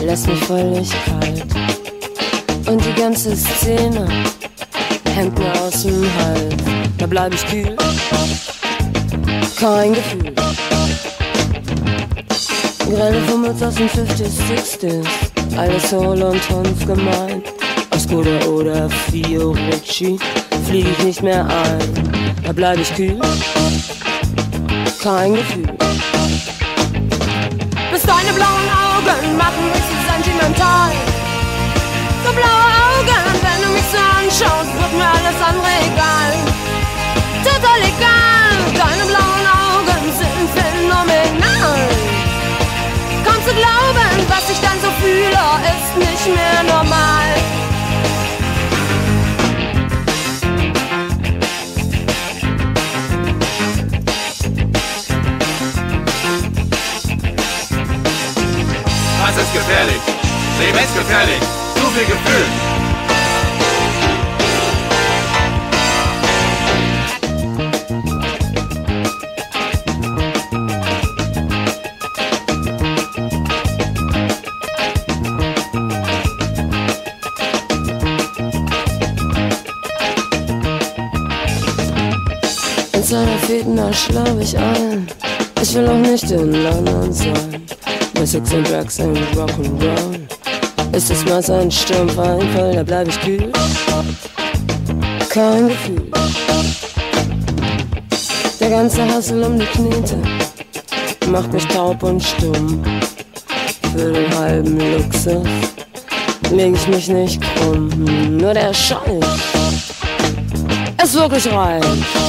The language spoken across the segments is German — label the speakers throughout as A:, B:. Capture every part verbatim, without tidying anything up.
A: lässt mich völlig kalt. Und die ganze Szene hängt mir aus dem Hals. Da bleib ich kühl, kein Gefühl. Grelle Fummels aus den fünfziger, sechziger, alles Soul und Tanz gemeint. Auf Skoda oder Fiorucci flieg ich nicht mehr ein. Da bleib ich kühl, kein Gefühl. Bis deine blauen Augen machen mich so sentimental. So blaue Augen, wenn du mich so anschaust, wird mir alles andere egal. Total egal, deine blauen Augen sind phänomenal. Kaum zu glauben, was ich dann so fühle, ist nicht mehr normal.
B: Das ist gefährlich, Leben ist gefährlich, zu viel Gefühl.
A: In seiner Fäden erschlaub ich ein. Ich will auch nicht in London sein. Bei Sex and Drugs and Rock'n'Roll ist es mal so ein Sturmfall, da bleib ich kühl, kein Gefühl. Der ganze Hassel um die Knete macht mich taub und stumm. Für den halben Luxus leg ich mich nicht krumm. Nur der Scheiß ist wirklich reich.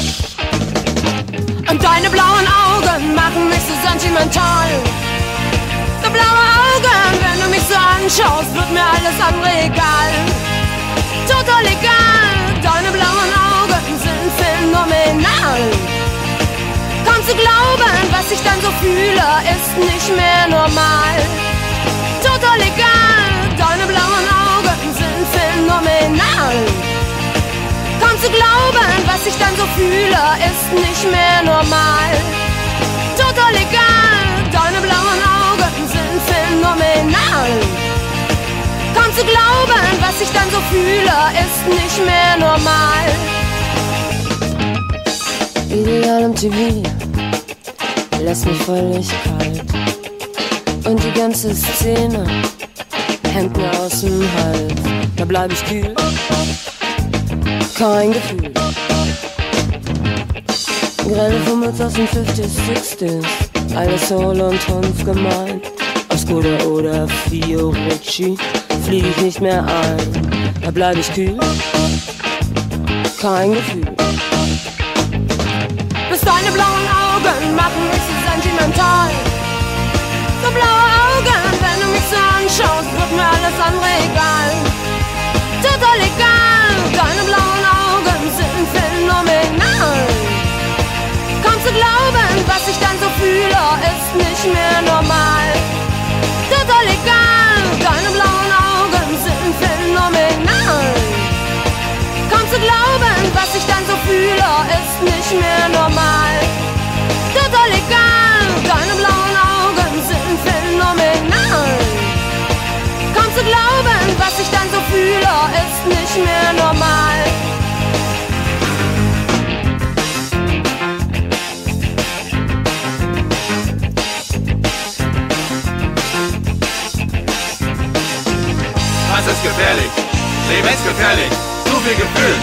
A: Und deine blauen Augen machen mich so sentimental. So blaue Augen, wenn du mich so anschaust, wird mir alles andere egal. Total egal, deine blauen Augen sind phänomenal. Kaum zu glauben, was ich dann so fühle, ist nicht mehr normal. Total egal, deine blauen Augen sind phänomenal. Kaum zu glauben, was ich dann so fühle, ist nicht mehr normal. Total egal, deine blauen Augen sind phänomenal. Kaum zu glauben, was ich dann so fühle, ist nicht mehr normal. Ideal im T V lässt mich völlig kalt. Und die ganze Szene hängt mir aus dem Hals. Da bleib ich kühl, kein Gefühl. Grelle Fummels aus den fünfziger, sechziger, alles Soul und Tanz gemeint. Auf Skoda oder Fiorucci flieg ich nicht mehr ein. Da bleib ich kühl, kein Gefühl. Bis deine blauen Augen machen mich so sentimental. So blaue Augen, wenn du mich so anschaust, wird mir alles andere egal. Total egal, deine blauen Augen sind phänomenal. Kaum zu glauben, was ich dann so fühle, ist nicht mehr normal. Total egal, deine blauen Augen sind phänomenal. Kaum zu glauben, was ich dann so fühle, ist nicht mehr normal. Total egal, deine blauen Augen sind phänomenal. Kaum zu glauben, was ich dann so fühle, ist nicht mehr normal.
B: Das ist gefährlich, Leben ist gefährlich, zu viel Gefühl.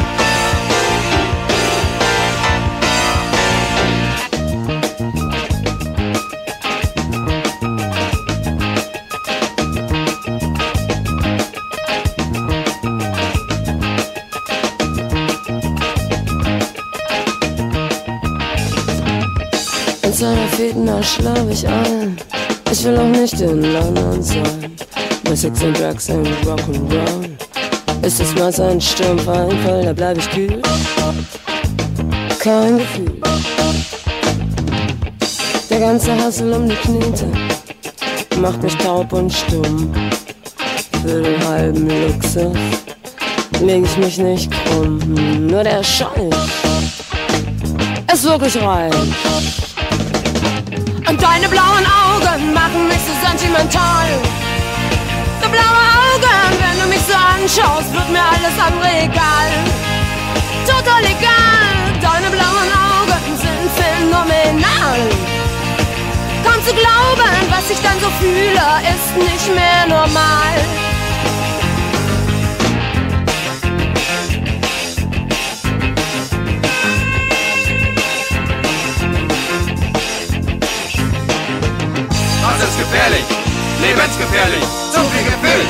A: In seiner Fäden erschlaub ich ein. Ich will auch nicht in London sein. Bei Sex and Drugs and Rock'n'Roll ist es mal so ein Sturmfall, da bleib ich kühl, kein Gefühl. Der ganze Hassel um die Knete macht mich taub und stumm. Für den halben Luxus leg ich mich nicht krumm. Nur der Scheiß ist wirklich reich. Und deine blauen Augen machen mich so sentimental. anschaust, wird mir alles andere egal. Total egal, deine blauen Augen sind phänomenal. Kaum zu glauben, was ich dann so fühle, ist nicht mehr normal.
B: Das ist gefährlich, lebensgefährlich, zu viel Gefühl.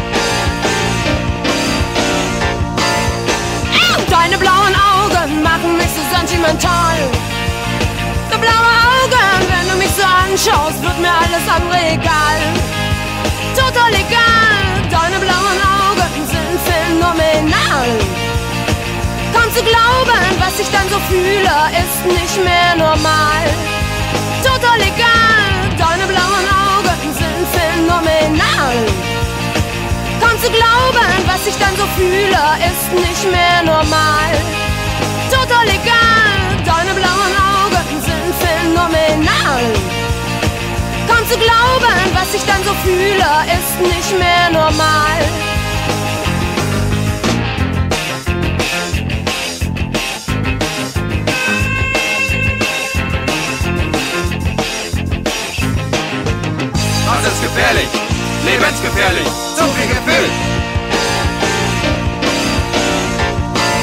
A: Deine blauen Augen machen mich so sentimental. So blaue Augen, wenn du mich so anschaust, wird mir alles andere egal. Total egal, deine blauen Augen sind phänomenal. Kaum zu glauben, was ich dann so fühle, ist nicht mehr normal. Total egal, deine blauen Augen sind phänomenal. Kaum zu glauben, was ich dann so fühle, ist nicht mehr normal. Total egal, deine blauen Augen sind phänomenal. Kaum zu glauben, was ich dann so fühle, ist nicht mehr normal.
B: Das ist gefährlich, lebensgefährlich, zu viel Gefühl.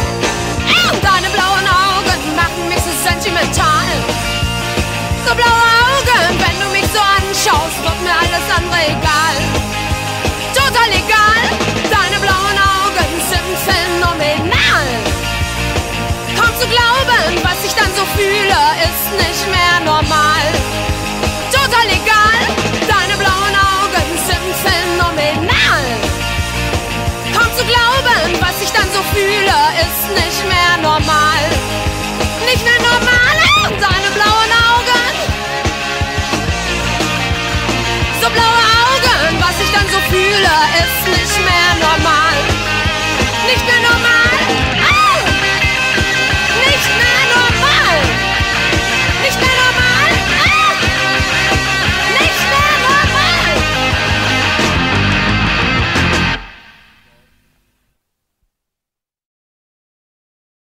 A: Deine blauen Augen machen mich so sentimental. So blaue